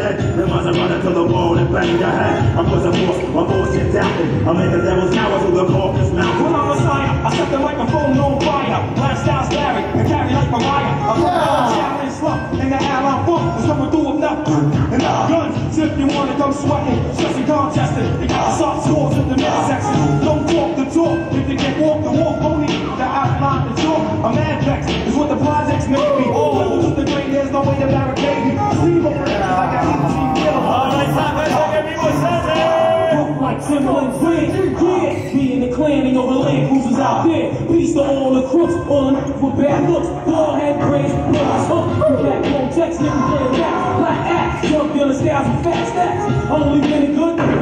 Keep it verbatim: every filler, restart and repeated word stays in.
dead. Then must run into the wall and bang your head. I put some force, my bullshit down. I make the devil's cower through the corpus mouth. When I'm Messiah, I set the microphone on fire. Lifestyle's Larry, and carry like Mariah. I'm from the challenge slump, and the allied funk was coming through with nothing. And our guns, so if you wanna come sweating, stressing contesting, they got the soft scores in the midsection. Don't talk the talk, if you can't walk the walk, only the outline the talk. A mad vex is what the projects make me. Oh, to the grain, there's no way to barricade me. Steve over there, like I hate to see him. All right, time, let's look at me with Sunday. Like Timberland's win, yeah. Me and the clan ain't over land cruisers out there. Peace to all the crooks, all the niggas with bad looks. Ball head braids, niggas hook. Back home text, niggas playing rap. Black act, drug dealer styles with fat stacks. Only been good.